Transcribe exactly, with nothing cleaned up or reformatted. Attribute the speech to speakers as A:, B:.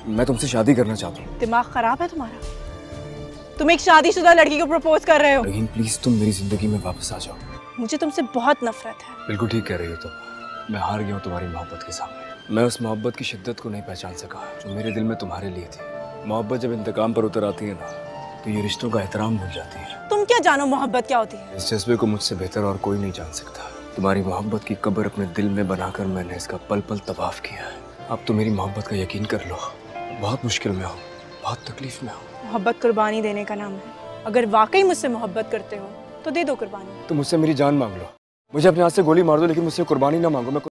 A: मैं तुमसे शादी करना चाहता हूँ।
B: दिमाग खराब है तुम्हारा? तुम एक शादीशुदा लड़की को प्रपोज कर रहे हो।
A: लेकिन प्लीज तुम मेरी जिंदगी में वापस आ जाओ।
B: मुझे तुमसे बहुत नफरत है।
A: बिल्कुल ठीक कह रही हो तुम। मैं हार गया हूँ तुम्हारी मोहब्बत के सामने। मैं उस मोहब्बत की शिद्दत को नहीं पहचान सका जो मेरे दिल में तुम्हारे लिए थी। मोहब्बत जब इंतकाम पर उतर आती है ना, तो ये रिश्तों का एहतराम भूल जाती है।
B: तुम क्या जानो मोहब्बत क्या होती है?
A: इस जज्बे को मुझसे बेहतर और कोई नहीं जान सकता। तुम्हारी मोहब्बत की कब्र अपने दिल में बनाकर मैंने इसका पल पल तवाफ किया है। अब तो मेरी मोहब्बत का यकीन कर लो। बहुत मुश्किल में हूँ, बहुत तकलीफ में हूँ।
B: मोहब्बत कुर्बानी देने का नाम है। अगर वाकई मुझसे मोहब्बत करते हो तो दे दो कुर्बानी।
A: तो मुझसे मेरी जान मांग लो। मुझे अपने हाथ से गोली मार दो, लेकिन मुझसे कुर्बानी ना मांगो। मैं